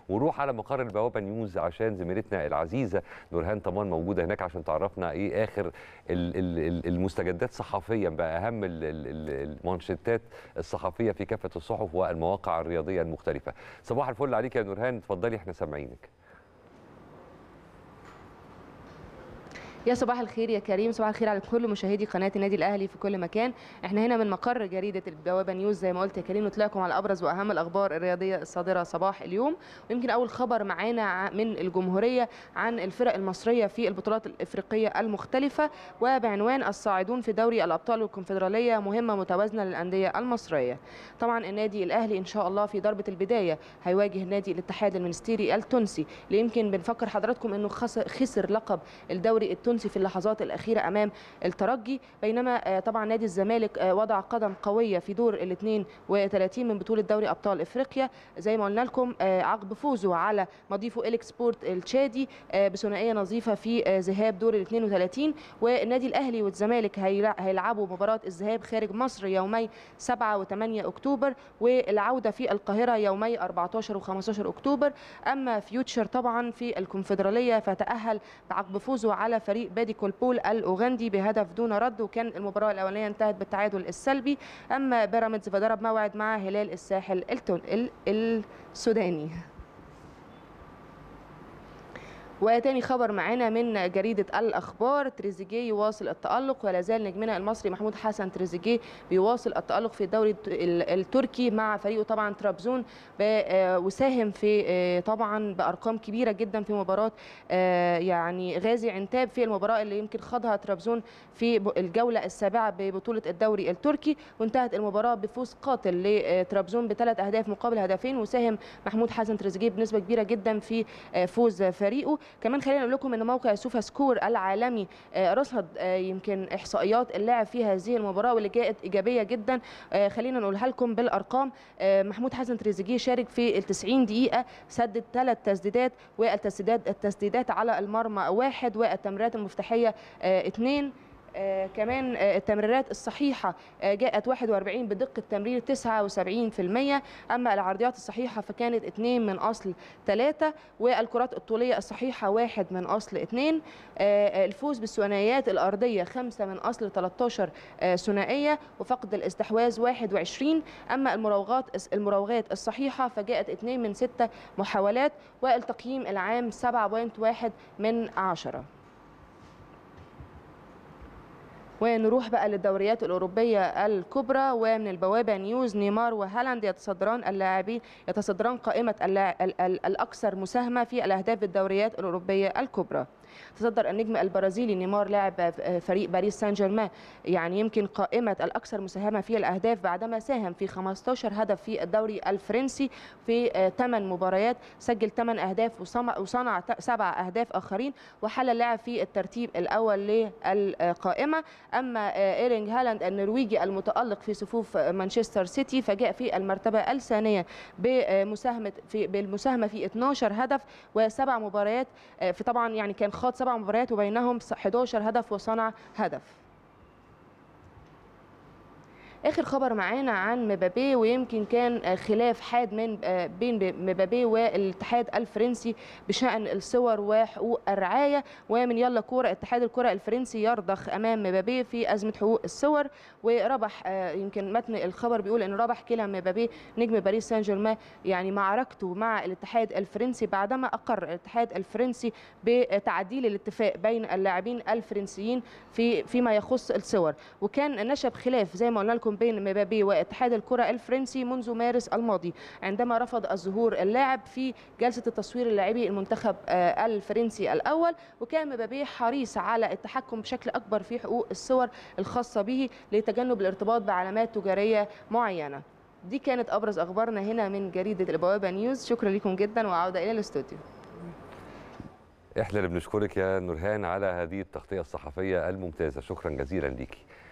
ونروح على مقر البوابه نيوز عشان زميلتنا العزيزه نورهان طمان موجوده هناك عشان تعرفنا ايه اخر المستجدات صحفيا بقى، اهم المانشيتات الصحفيه في كافه الصحف والمواقع الرياضيه المختلفه. صباح الفل عليك يا نورهان، اتفضلي احنا سامعينك. يا صباح الخير يا كريم، صباح الخير على كل مشاهدي قناه النادي الاهلي في كل مكان. احنا هنا من مقر جريده البوابه نيوز زي ما قلت يا كريم، نطلع لكم على ابرز واهم الاخبار الرياضيه الصادره صباح اليوم. ويمكن اول خبر معانا من الجمهوريه عن الفرق المصريه في البطولات الافريقيه المختلفه، وبعنوان الصاعدون في دوري الابطال والكونفدراليه مهمه متوازنه للانديه المصريه. طبعا النادي الاهلي ان شاء الله في ضربه البدايه هيواجه نادي الاتحاد المنستيري التونسي، اللي يمكن بنفكر حضراتكم انه خسر لقب الدوري التونسي في اللحظات الأخيرة أمام الترجي. بينما طبعا نادي الزمالك وضع قدم قوية في دور ال 32 من بطولة دوري أبطال إفريقيا زي ما قلنا لكم، عقب فوزه على مضيفه إليكس سبورت التشادي بثنائية نظيفة في ذهاب دور ال 32. والنادي الأهلي والزمالك هيلعبوا مباراة الذهاب خارج مصر يومي 7 و8 أكتوبر، والعودة في القاهرة يومي 14 و15 أكتوبر. أما فيوتشر طبعا في الكونفدرالية فتأهل عقب فوزه على فريق بادي كولبول الأوغندي بهدف دون رد، وكان المباراة الأولانية انتهت بالتعادل السلبي. أما بيراميدز فضرب موعد مع هلال الساحل السوداني. وتاني خبر معانا من جريدة الأخبار، تريزيجيه يواصل التألق، ولا زال نجمنا المصري محمود حسن تريزيجيه بيواصل التألق في الدوري التركي مع فريقه طبعا طرابزون، وساهم في طبعا بأرقام كبيرة جدا في مباراة يعني غازي عنتاب في المباراة اللي يمكن خاضها طرابزون في الجولة السابعة ببطولة الدوري التركي، وانتهت المباراة بفوز قاتل لطرابزون ب3 أهداف مقابل هدفين. وساهم محمود حسن تريزيجيه بنسبة كبيرة جدا في فوز فريقه. كمان خلينا نقول لكم ان موقع سوفا سكور العالمي رصد يمكن احصائيات اللاعب في هذه المباراه واللي جاءت ايجابيه جدا. خلينا نقولها لكم بالارقام. محمود حسن تريزيجيه شارك في ال 90 دقيقه، سدد 3 تسديدات، والتسديدات على المرمى 1، والتمريرات المفتاحيه 2. كمان التمريرات الصحيحة جاءت 41 بدقة تمرير 79%. أما العرضيات الصحيحة فكانت 2 من أصل 3، والكرات الطولية الصحيحة 1 من أصل 2. الفوز بالثنائيات الأرضية 5 من أصل 13 ثنائية، وفقد الاستحواذ 21. أما المراوغات الصحيحة فجاءت 2 من 6 محاولات، والتقييم العام 7.1 من 10. ونروح بقى للدوريات الأوروبية الكبرى، ومن البوابة نيوز نيمار وهالاند يتصدران قائمة الأكثر مساهمة في الأهداف بالدوريات الأوروبية الكبرى. تصدر النجم البرازيلي نيمار لاعب فريق باريس سان جيرمان يعني يمكن قائمة الأكثر مساهمة في الأهداف بعدما ساهم في 15 هدف في الدوري الفرنسي في 8 مباريات، سجل 8 أهداف وصنع 7 أهداف آخرين، وحل اللاعب في الترتيب الأول للقائمة. أما إيرلينغ هالاند النرويجي المتألق في صفوف مانشستر سيتي فجاء في المرتبة الثانية بالمساهمة في 12 هدف و7 مباريات، في طبعا يعني كان خاض 7 مباريات وبينهم 11 هدف وصنع هدف. اخر خبر معانا عن مبابي، ويمكن كان خلاف حاد بين مبابي والاتحاد الفرنسي بشأن الصور وحقوق الرعايه. ومن يلا كوره اتحاد الكره الفرنسي يرضخ امام مبابي في ازمه حقوق الصور، وربح يمكن متن الخبر بيقول ان ربح كيليان مبابي نجم باريس سان جيرمان يعني معركته مع الاتحاد الفرنسي بعدما اقر الاتحاد الفرنسي بتعديل الاتفاق بين اللاعبين الفرنسيين فيما يخص الصور. وكان نشب خلاف زي ما قلنا لكم بين مبابي واتحاد الكرة الفرنسي منذ مارس الماضي عندما رفض الظهور اللاعب في جلسة التصوير اللاعبي المنتخب الفرنسي الأول، وكان مبابي حريص على التحكم بشكل أكبر في حقوق الصور الخاصة به لتجنب الارتباط بعلامات تجارية معينة. دي كانت أبرز أخبارنا هنا من جريدة البوابة نيوز. شكرا لكم جدا وعودة إلى الاستوديو. احنا اللي بنشكرك يا نورهان على هذه التغطية الصحفية الممتازة، شكرا جزيلا ليكي.